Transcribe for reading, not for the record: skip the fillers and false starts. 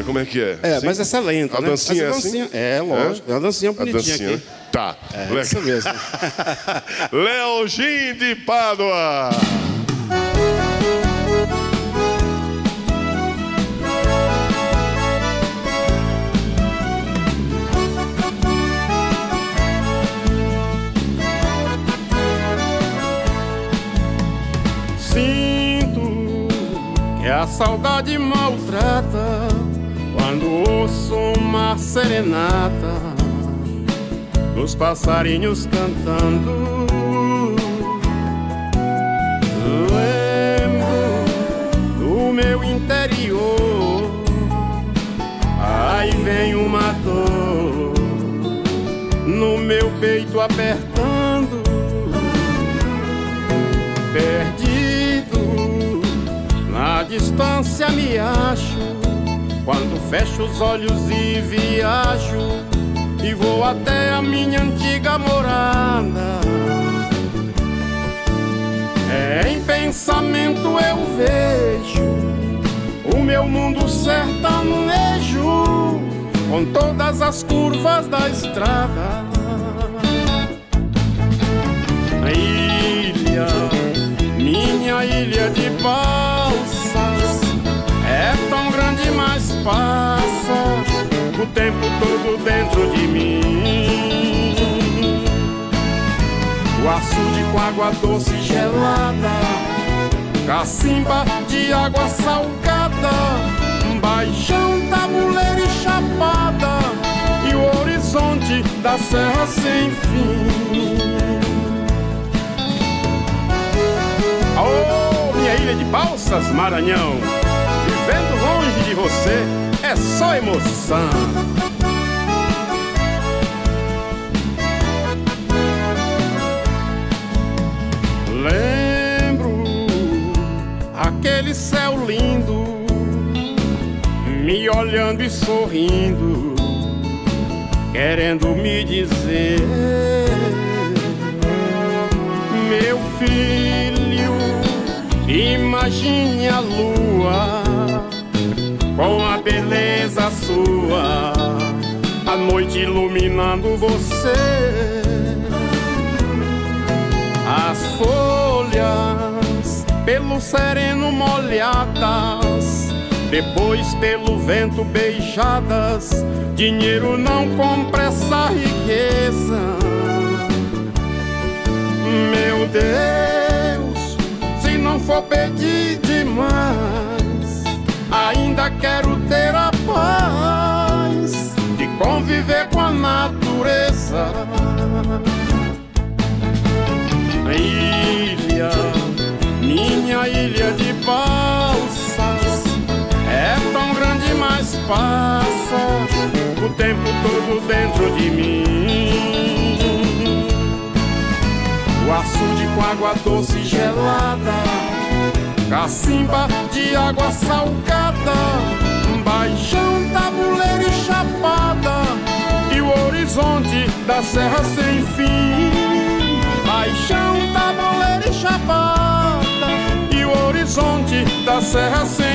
dancinha, como é que é? É, mas essa é lenta, a né? Dancinha Essa é assim? É, lógico. É uma dancinha bonitinha dancinha, aqui. Tá. É isso mesmo. Leogin de Pádua. Sinto que a saudade maltrata quando ouço uma serenata dos passarinhos cantando. Lembro do meu interior, aí vem uma dor no meu peito apertando. Perdido na distância me acho quando fecho os olhos e viajo e vou até a minha antiga morada. Em pensamento eu vejo o meu mundo sertanejo com todas as curvas da estrada. A ilha, minha ilha de balsas, é tão grande, mas passa o tempo todo dentro de mim. O açude com água doce gelada, cacimba de água salgada, baixão, tabuleiro e chapada, e o horizonte da serra sem fim. Oh, minha ilha de Balsas, Maranhão, vivendo longe de você é só emoção. Lembro aquele céu lindo, me olhando e sorrindo, querendo me dizer: meu filho, imagine a lua com a beleza sua, a noite iluminando você. As folhas pelo sereno molhadas, depois pelo vento beijadas. Dinheiro não compra essa riqueza. Meu Deus, se não for pedir demais, ainda quero ter a paz de conviver com a natureza. Ilha, minha ilha de balsas, é tão grande, mas passa o tempo todo dentro de mim. O açude com água doce gelada, cacimba de água salgada, baixão, tabuleiro e chapada, e o horizonte da serra sem fim. Baixão, tabuleiro e chapada, e o horizonte da serra sem